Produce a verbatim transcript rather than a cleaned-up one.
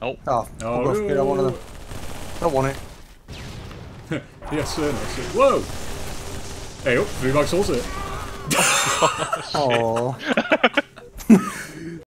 Oh. Oh, Oh, oh no. One of them. Don't want it. Yes, sir. No, sir. Whoa! Hey, up, three bags also. Oh.